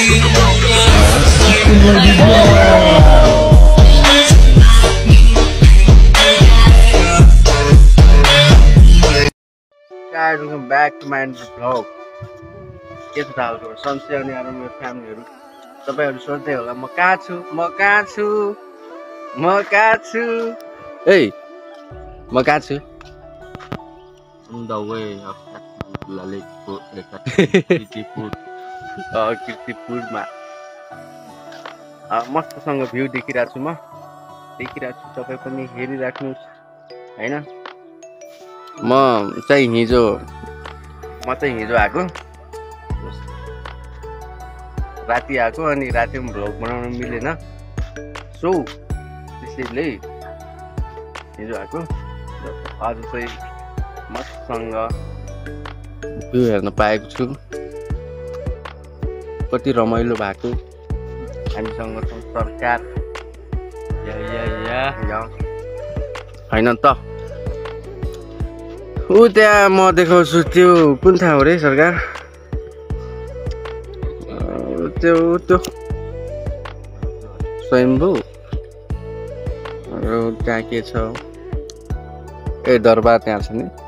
Guys, welcome back to my vlog. के छ हालको सन्चै अनि अरु मेरो फ्यामिलीहरु तपाईहरु सोध्दै होला म कहाँ छु ए म कहाँ छु On the way of Lalitpur, किर्तिपुरमा मस्तसँग भ्यू देखिरहेको छु म तपाई पनि हेरिराख्नुस् हैन म चाहिँ हिजो आको राति आको अनि राति भ्लग बनाउन मिलेन सो त्यसैले हिजो आको आज चाहिँ मसँग भ्यू हेर्न पाएको छु कति रमाइलो भएको हामीसँग छ सरकार या हैन त उ त्यहाँ म देखाउँछु त्यो कुन ठाउँ हो रे सरकार त्यो स्वयम्भू त्यहाँ के छ ए दरबार त्यहाँ छ नि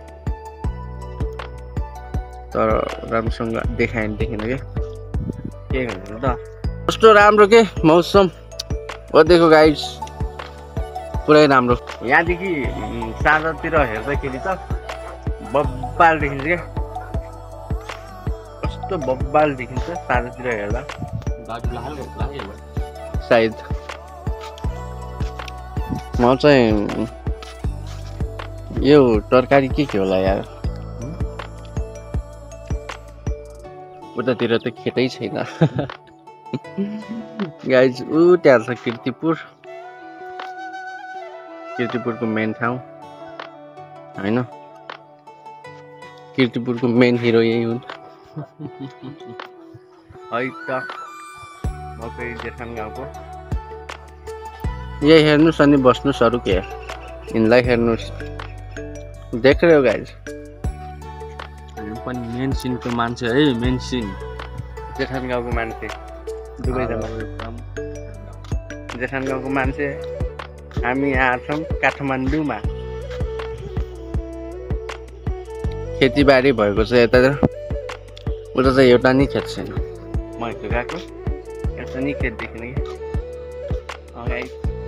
तर राम्रोसँग देखाएन देखेन के गर्नु त कस्तो राम्रो के मौसम देखो गाइस पुरै राम्रो यहाँदेखि साँझतिर हेर्दाखेरि त बब्बाल देखिन्छ के कस्तो बब्बाल देखिन्छ साँझतिर हेर्दा सायद म चाहिँ यो तरकारी के होला यार उतातिर त खेतै छैन गाइज उ त्यहाँ छ किर्तिपुरको मेन ठाउँ हैन किर्तिपुरको मेन हिरो यही हुन् है त म फेरि जेठान गाउँको यही हेर्नुस् अनि बस्नुस् अरु के यिनलाई हेर्नुस् देख रहे हो गाइज पनि मेन सिनको मान्छे है मेन सिन जेठान गाउँको मान्छे दुवैजना जेठान गाउँको मान्छे हामी यहाँ छौँ काठमाडौँमा खेतीबारी भएको छ यता उता चाहिँ एउटा नि खेत छैन म हिजो गएको एउटा नि खेत देखेन कि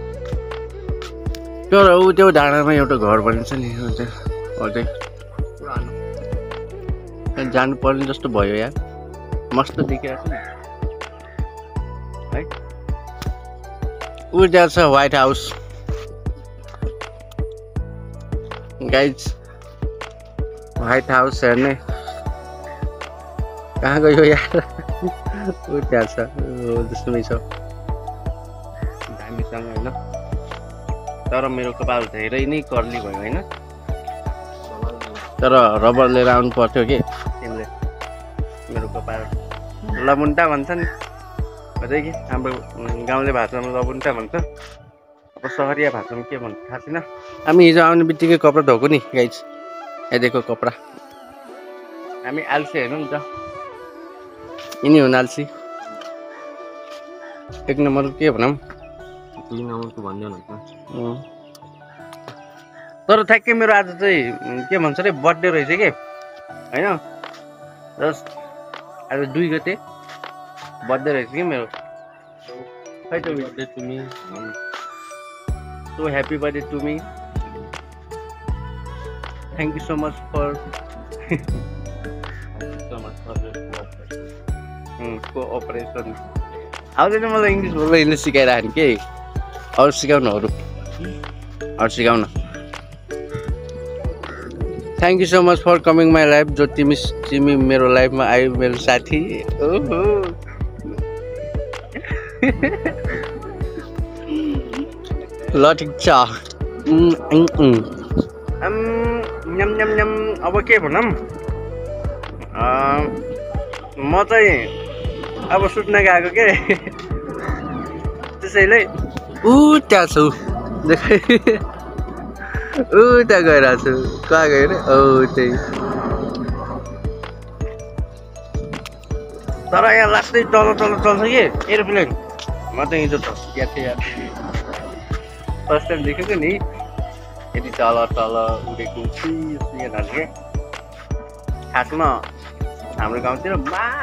तर ऊ त्यो डाँडामा एउटा घर बनिन्छ नि अझै जानु पर्ने जस्तो भयो यार मस्त देखिरहेको छ है ऊ त्यहाँ छ White House guys White House हेर्ने कहाँ गयो यार ऊ त्यहाँ छ जस्तोमै छ दामीसँग होइन तर मेरो कपाल धेरै नै कर्ली भयो होइन तर रबर लिएर आउनु पर्थ्यो कि तिमीले मेरो कपाल लबुन्टा भन्छ नि अझै कि हाम्रो गाउँले भाषामा लबुन्टा भन्छ अब सहरिया भाषामा के भन्छ थाहा छैन हामी हिजो आउने बित्तिकै कपडा धोएको नि गाइज यहाँदेखिको कपडा हामी आल्सी हेर्नु नि त यिनी हुन् आल्सी एक नम्बर के भनौँ 3 नम्बरको भन्दैन तर ठ्याक्कै मेरो आज चाहिँ के भन्छ रे बर्थडे रहेछ के हैन जस्ट आज 2 गते बर्थडे रहेछ कि मेरो खै त birthday to me so happy birthday to me thank you so much for cooperation आउँदैन मलाई इङ्ग्लिस बोल्न इङ्ग्लिस सिकाइराख्नु के अरू सिकाउनु अरू सिकाउन thank you so much for coming my life जो तिमी मेरो लाइफमा आयो मेरो साथी ओहो ल ठिक छ अब के भनौँ म चाहिँ अब सुत्न गएको के त्यसैले त्यहाँ छु देखाइ त्यहाँ गइरहेको छु कहाँ गयो रे त्यही तर यहाँ लास्टै तल चल्छ कि एरोप्लेन म त हिजो याद फर्स्ट टाइम देखेको नि यति तल उडेको यहाँ झन्के खासमा हाम्रो गाउँतिर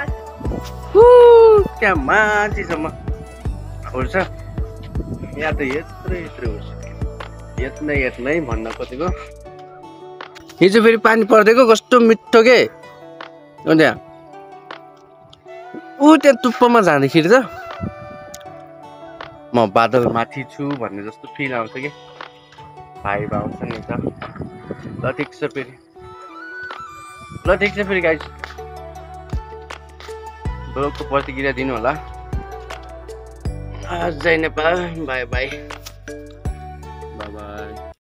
त्यहाँ माथिसम्म उड्छ यहाँ त यत्रो उड्छ यत्नै भन्न खोजेको हिजो फेरि पानी पर्दिएको कस्तो मिठो के त्यहाँ त्यहाँ टुप्पोमा जाँदाखेरि त म बादल माथि छु भन्ने जस्तो फिल आउँछ कि भाइब आउँछ नि त ल ठिक छ फेरि गाइस ब्लगको प्रतिक्रिया दिनु होला जय नेपाल बाई